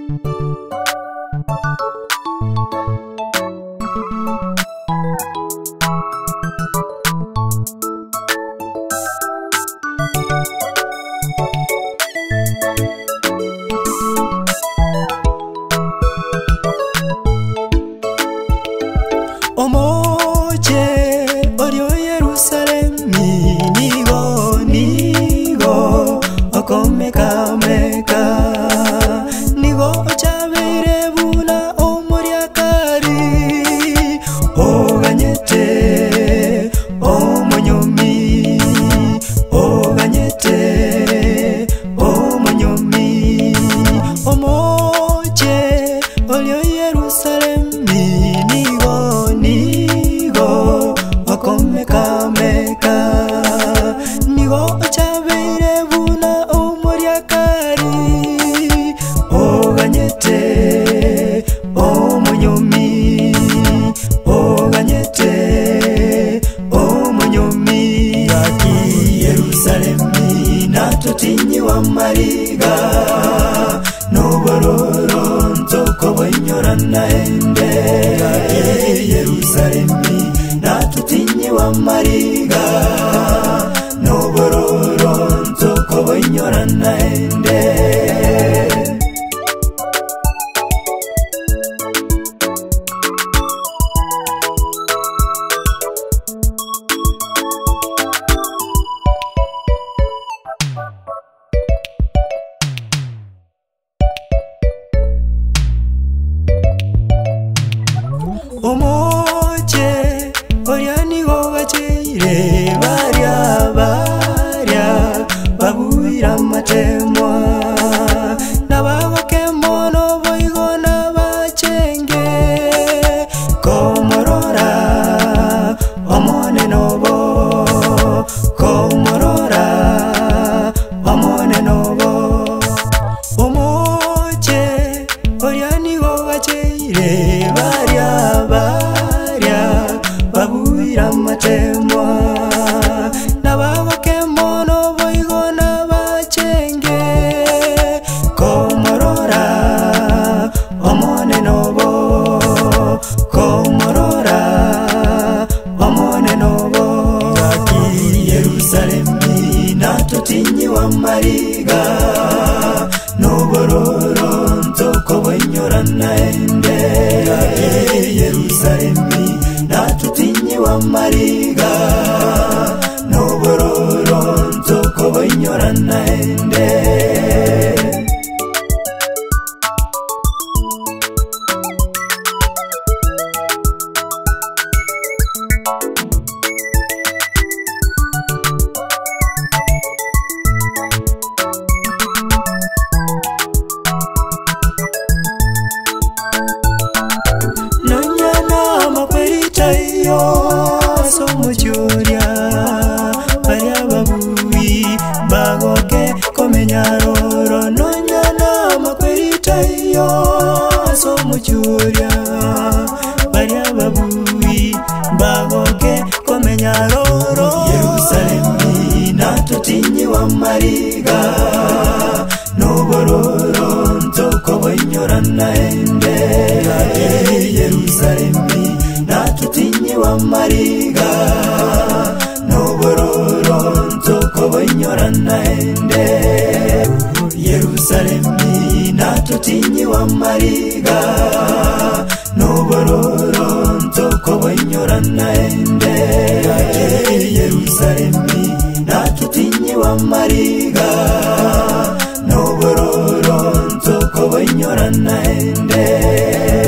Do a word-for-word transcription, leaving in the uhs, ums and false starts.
Omoche orio Yerusalemi nigo nigo okomeka meka nigo chabere buna omuriakari oganyete omonyomi oganyete omonyomi omoche orio Yerusalemi nigo nigo okomeka meka nigo chabere buna omuriakari oganyete omonyomi oganyete omonyomi aki Yerusalemi natotinyi wa mariga nobororo ntoko boinyorana ende aki Yerusalemi natotinyi wa mariga nobororo ntoko boinyorana ende Omoche oriani gogacheire baria baria babuira matemwa nabagoke mono boigona bachenge komorora omone nobo komorora omone nobo omoche oriani gogacheire baria baria babuira matemwa nabagoke mono boigona bachenge komorora omone nobo komorora omone nobo aki Yerusalemi natotinyi wa mariga nobororo ntoko boinyorana ende aki Yerusalemi natotinyi wa mariga nobororo ntoko boinyorana ende yo somo churia baria babui bagoke komenyaroro nonyana makwerita yo somo churia baria babui bagoke komenyaroro Yerusalemi natotinyi wa mariga nobororo ntoko boinyorana ende Yerusalemi natotinyi wa mariga nobororo ntoko boinyorana ende Yerusalemi natotinyi wa mariga nobororo ntoko boinyorana ende Yerusalemi natotinyi wa mariga nobororo ntoko boinyorana ende